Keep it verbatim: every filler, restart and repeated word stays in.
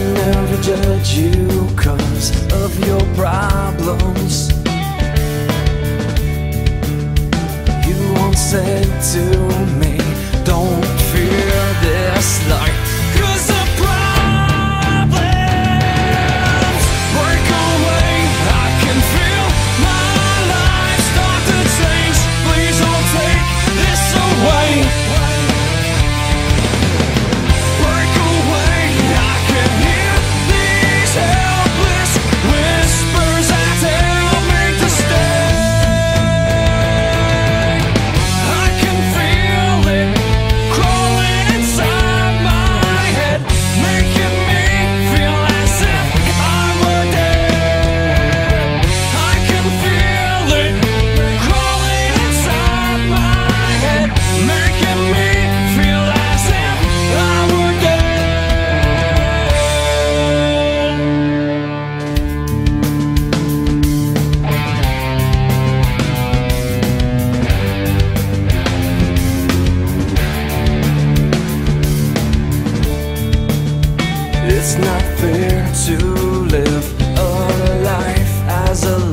never judge you cause of your problems. You once said to me, don't fear this light, cause the problems break away. I can feel my life start to change. Please don't take this away. Break away. I can hear these helpless whispers that tell me to stay. I can feel it crawling inside my head, making me feel as if I were dead. I can feel it crawling inside my head, making me feel as if I were dead. It's not fair to live a life as a